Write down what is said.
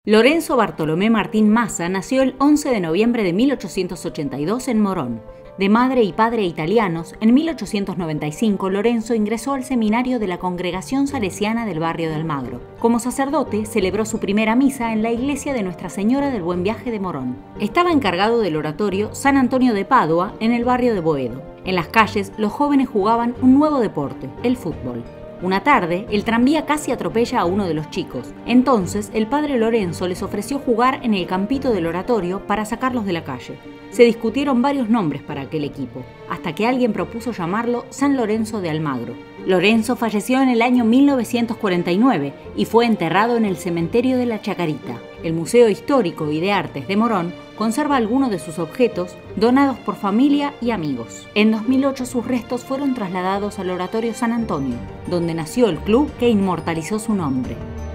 Lorenzo Bartolomé Martín Massa nació el 11 de noviembre de 1882 en Morón. De madre y padre italianos, en 1895 Lorenzo ingresó al seminario de la Congregación Salesiana del barrio de Almagro. Como sacerdote, celebró su primera misa en la iglesia de Nuestra Señora del Buen Viaje de Morón. Estaba encargado del oratorio San Antonio de Padua, en el barrio de Boedo. En las calles, los jóvenes jugaban un nuevo deporte, el fútbol. Una tarde, el tranvía casi atropella a uno de los chicos. Entonces, el padre Lorenzo les ofreció jugar en el campito del oratorio para sacarlos de la calle. Se discutieron varios nombres para aquel equipo, hasta que alguien propuso llamarlo San Lorenzo de Almagro. Lorenzo falleció en el año 1949 y fue enterrado en el cementerio de la Chacarita. El Museo Histórico y de Artes de Morón conserva algunos de sus objetos donados por familia y amigos. En 2008 sus restos fueron trasladados al Oratorio San Antonio, donde nació el club que inmortalizó su nombre.